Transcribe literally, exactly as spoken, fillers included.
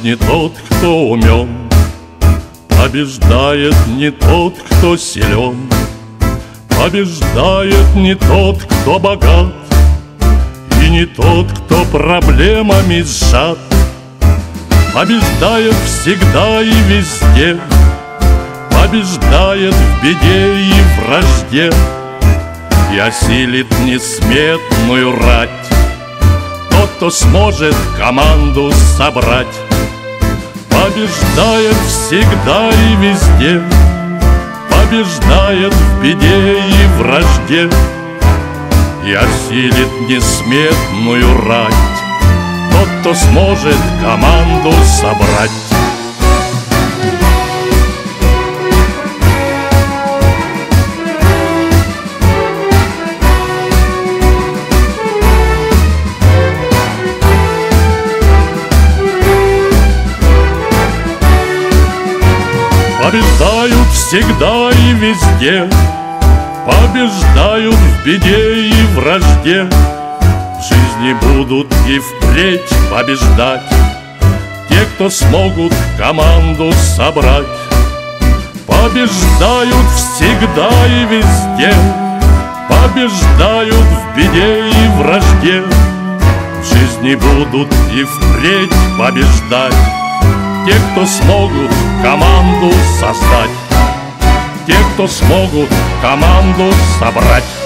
не тот, кто умен, побеждает не тот, кто силен, побеждает не тот, кто богат, и не тот, кто проблемами сжат. Побеждает всегда и везде, побеждает в беде и вражде, и осилит несметную рать тот, кто сможет команду собрать. Побеждает всегда и везде, побеждает в беде и вражде, и осилит несметную рать тот, кто сможет команду собрать. Побеждают всегда и везде, побеждают в беде и вражде, в жизни будут и впредь побеждать те, кто смогут команду собрать. Побеждают всегда и везде, побеждают в беде и вражде, в жизни будут и впредь побеждать те, кто смогут команду создать, те, кто смогут команду собрать.